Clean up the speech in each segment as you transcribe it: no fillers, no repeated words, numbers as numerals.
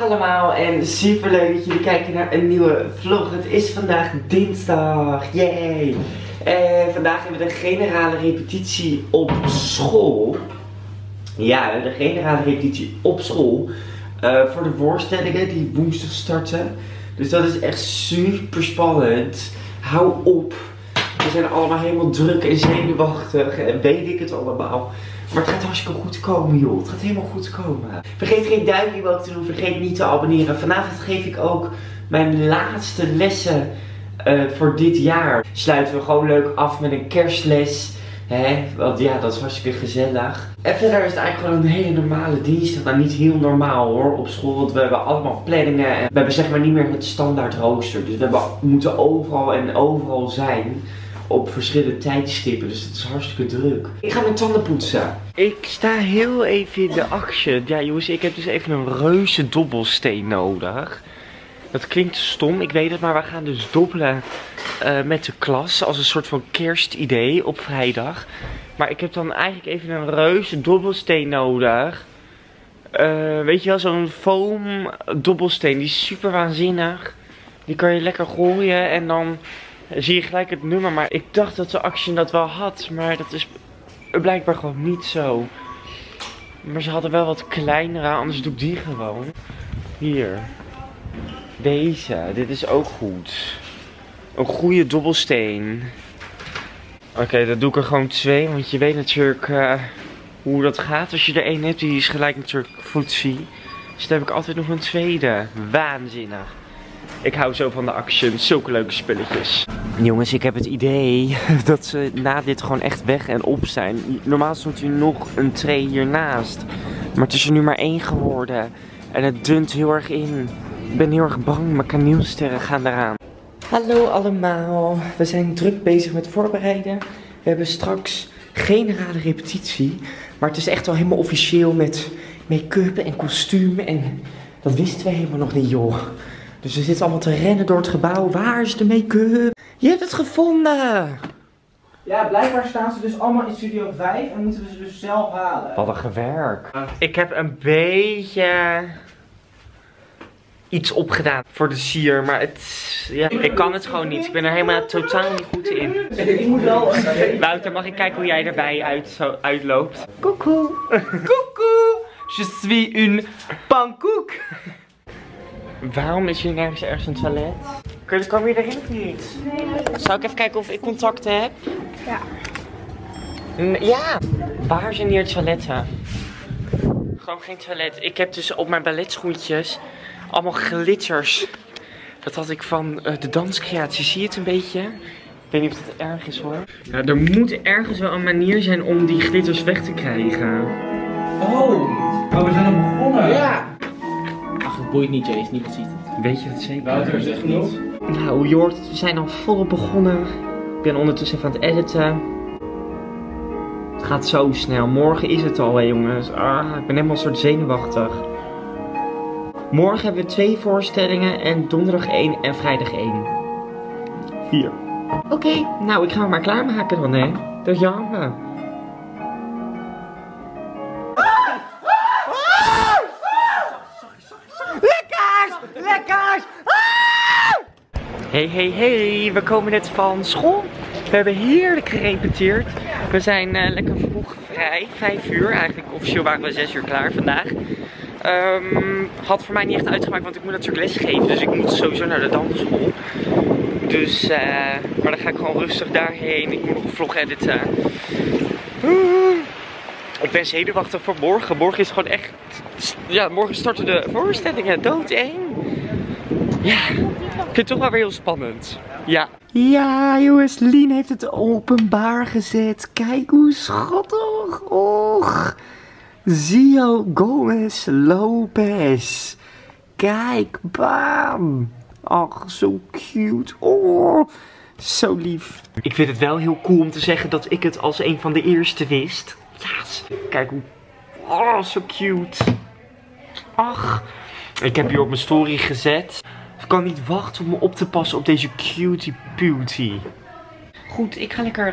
allemaal en super leuk dat jullie kijken naar een nieuwe vlog. Het is vandaag dinsdag, yay! Vandaag hebben we de generale repetitie op school. Ja, de generale repetitie op school voor de voorstellingen die woensdag starten. Dus dat is echt super spannend. Hou op. We zijn allemaal helemaal druk en zenuwachtig en weet ik het allemaal. Maar het gaat hartstikke goed komen, joh. Het gaat helemaal goed komen. Vergeet geen duimpje omhoog te doen. Vergeet niet te abonneren. Vanavond geef ik ook mijn laatste lessen voor dit jaar. Sluiten we gewoon leuk af met een kerstles. Want ja, dat is hartstikke gezellig. En verder is het eigenlijk gewoon een hele normale dienst. Nou, niet heel normaal hoor, op school. Want we hebben allemaal planningen. En we hebben zeg maar niet meer het standaard rooster. Dus we moeten overal en overal zijn. Op verschillende tijdstippen, dus het is hartstikke druk. Ik ga mijn tanden poetsen. Ik sta heel even in de action. Ja jongens, ik heb dus even een reuze dobbelsteen nodig. Dat klinkt stom, ik weet het, maar we gaan dus dobbelen met de klas. Als een soort van kerstidee op vrijdag. Maar ik heb dan eigenlijk even een reuze dobbelsteen nodig. Weet je wel, zo'n foam dobbelsteen, die is super waanzinnig. Die kan je lekker gooien en dan zie je gelijk het nummer, maar ik dacht dat de Action dat wel had, maar dat is blijkbaar gewoon niet zo. Maar ze hadden wel wat kleinere, anders doe ik die gewoon. Hier. Deze, dit is ook goed. Een goede dobbelsteen. Oké, dat doe ik er gewoon 2, want je weet natuurlijk hoe dat gaat. Als je er 1 hebt, die is gelijk natuurlijk footsie. Dus dan heb ik altijd nog een tweede. Waanzinnig. Ik hou zo van de Action, zulke leuke spulletjes. Jongens, ik heb het idee dat ze na dit gewoon echt weg en op zijn. Normaal stond hier nog een tray hiernaast. Maar het is er nu maar 1 geworden. En het dunt heel erg in. Ik ben heel erg bang, mijn kaneelsterren gaan eraan. Hallo allemaal, we zijn druk bezig met voorbereiden. We hebben straks generale repetitie. Maar het is echt wel helemaal officieel met make-up en kostuum. En dat wisten we helemaal nog niet, joh. Dus we zitten allemaal te rennen door het gebouw. Waar is de make-up? Je hebt het gevonden! Ja, blijkbaar staan ze dus allemaal in Studio 5 en moeten we ze dus zelf halen. Wat een gewerk. Ik heb een beetje iets opgedaan voor de sier, maar ja, ik kan het gewoon niet. Ik ben er helemaal totaal niet goed in. Ik moet wel. Wouter, mag ik kijken hoe jij erbij uitloopt? Coucou. Coucou. Je suis une pankoek. Waarom is hier nergens ergens een toilet? Kom je erin of niet? Nee. Zou ik even kijken of ik contacten heb? Ja. Ja. Waar zijn hier toiletten? Gewoon geen toilet. Ik heb dus op mijn balletschoentjes allemaal glitters. Dat had ik van de danscreatie. Zie je het een beetje? Ik weet niet of het erg is hoor. Ja, er moet ergens wel een manier zijn om die glitters weg te krijgen. Oh, we zijn al begonnen. Ja. Ach, het boeit niet, Jace. Niemand ziet het. Weet je het zeker? Wouter zegt niet. Nou, je hoort het. We zijn al volop begonnen. Ik ben ondertussen even aan het editen. Het gaat zo snel. Morgen is het al, hè jongens. Ik ben helemaal een soort zenuwachtig. Morgen hebben we 2 voorstellingen en donderdag 1 en vrijdag 1. 4. Oké, nou ik ga me maar klaarmaken dan, hè. Dat jammer. Lekkers! Hey, we komen net van school. We hebben heerlijk gerepeteerd. We zijn lekker vroeg vrij, 5 uur. Eigenlijk officieel waren we 6 uur klaar vandaag. Had voor mij niet echt uitgemaakt, want ik moet natuurlijk lesgeven. Dus ik moet sowieso naar de dansschool. Dus, maar dan ga ik gewoon rustig daarheen. Ik moet nog een vlog editen. Ik ben zenuwachtig voor morgen. Morgen is gewoon echt... Ja, morgen starten de voorstellingen. Doodeng. Ja, ik vind het toch wel weer heel spannend. Ja. Ja, jongens, Lien heeft het openbaar gezet. Kijk hoe schattig. Och. Zio Gomez Lopez. Kijk, bam. Ach, zo cute. Oh, zo lief. Ik vind het wel heel cool om te zeggen dat ik het als een van de eerste wist. Ja, kijk hoe... Oh, zo cute. Ach. Ik heb hier op mijn story gezet. Ik kan niet wachten om me op te passen op deze cutie beauty. Goed, ik ga lekker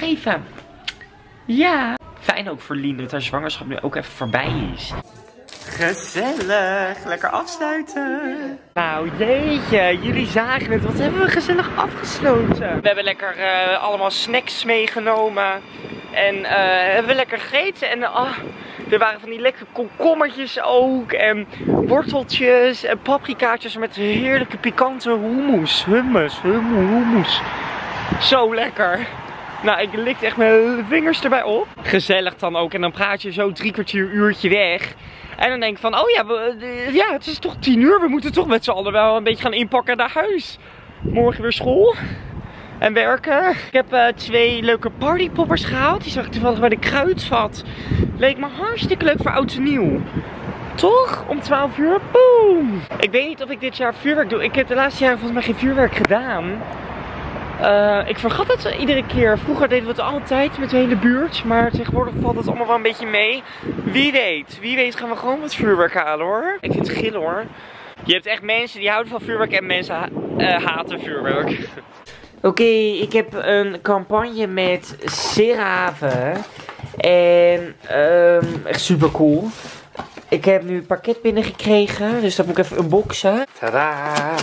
lesgeven. Ja. Fijn ook voor Lien dat haar zwangerschap nu ook even voorbij is. Gezellig, lekker afsluiten. Nou jeetje, jullie zagen het, wat hebben we gezellig afgesloten. We hebben lekker allemaal snacks meegenomen. En hebben we lekker gegeten. En er waren van die lekkere komkommertjes ook. En worteltjes en paprikaatjes met heerlijke pikante hummus. Zo lekker. Nou, ik likte echt mijn vingers erbij op. Gezellig dan ook. En dan praat je zo 3 kwartier, uurtje weg. En dan denk ik van, oh ja, het is toch 10 uur. We moeten toch met z'n allen wel een beetje gaan inpakken naar huis. Morgen weer school. En werken. Ik heb 2 leuke partypoppers gehaald. Die zag ik toevallig bij de Kruidvat. Leek me hartstikke leuk voor oud en nieuw. Toch? Om 12 uur. Boom! Ik weet niet of ik dit jaar vuurwerk doe. Ik heb de laatste jaren volgens mij geen vuurwerk gedaan. Ik vergat het iedere keer. Vroeger deden we het altijd met de hele buurt. Maar tegenwoordig valt het allemaal wel een beetje mee. Wie weet gaan we gewoon wat vuurwerk halen hoor. Ik vind het gillen hoor. Je hebt echt mensen die houden van vuurwerk en mensen haten vuurwerk. Oké, ik heb een campagne met CeraVe. En echt super cool. Ik heb nu een pakket binnengekregen. Dus dat moet ik even unboxen. Tadaa!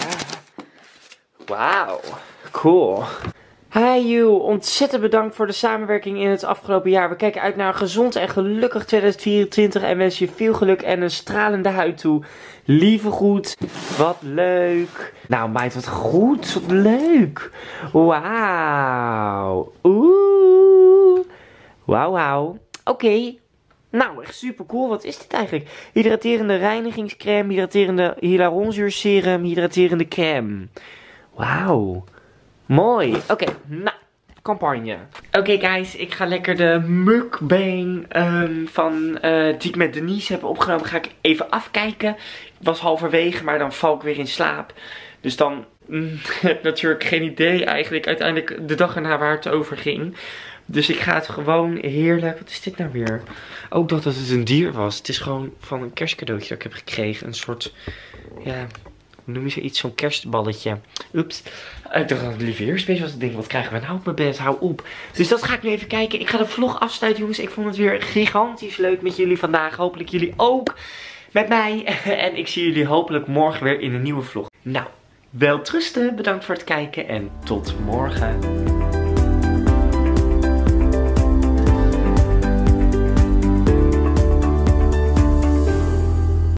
Wauw. Cool. Hi you, ontzettend bedankt voor de samenwerking in het afgelopen jaar. We kijken uit naar een gezond en gelukkig 2024 en wensen je veel geluk en een stralende huid toe. Lieve groet, wat leuk. Nou meid, wat goed, wat leuk. Wauw. Oeh. Wauw. Oké. Nou, echt super cool. Wat is dit eigenlijk? Hydraterende reinigingscrème, hydraterende hyaluronzuurserum, hydraterende crème. Wauw. Mooi. Oké, nou, campagne. Oké guys, ik ga lekker de mukbang die ik met Denise heb opgenomen. Ga ik even afkijken. Ik was halverwege, maar dan val ik weer in slaap. Dus dan heb ik natuurlijk geen idee eigenlijk uiteindelijk de dag erna waar het over ging. Dus ik ga het gewoon heerlijk. Wat is dit nou weer? Ook dat het een dier was. Het is gewoon van een kerstcadeautje dat ik heb gekregen. Een soort, ja, hoe noem je zoiets? Zo'n kerstballetje. Oeps. Ik dacht dat het liever eerst was. Ik denk, wat krijgen we nou op mijn bed? Hou op. Dus dat ga ik nu even kijken. Ik ga de vlog afsluiten, jongens. Ik vond het weer gigantisch leuk met jullie vandaag. Hopelijk jullie ook met mij. En ik zie jullie hopelijk morgen weer in een nieuwe vlog. Nou, welterusten. Bedankt voor het kijken en tot morgen.